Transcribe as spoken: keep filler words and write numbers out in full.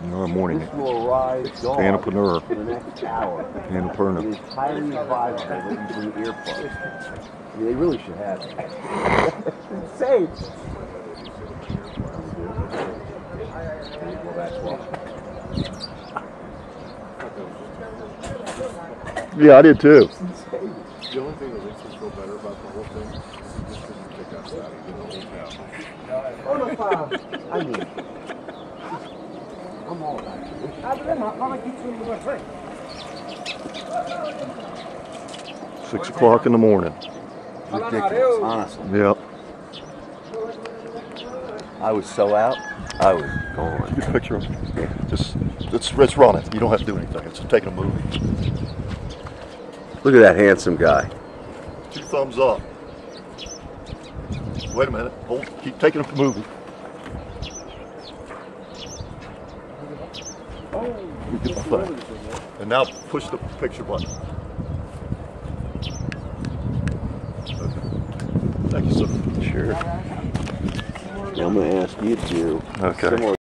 No, morning. This will arise dog Annapurna. for the next hour. Annapurna. It is highly advisable that you bring earplugs. I mean, they really should have it. It's insane. Well, that's well. Yeah, I did too. The only thing that makes us feel better about the whole thing is just because you kick us out, you know, Oh, no problem. I mean, I'm all about it. Six o'clock in the morning. Ridiculous, honestly. Yep. I was so out, I was gone. Get a picture of it. Just, it's, it's running. You don't have to do anything. It's taking a movie. Look at that handsome guy. Two thumbs up. Wait a minute. Hold. Keep taking a movie. Get the thing. And now push the picture button. Okay. Thank you, sir. Sure. Now I'm going to ask you to. Okay. Similar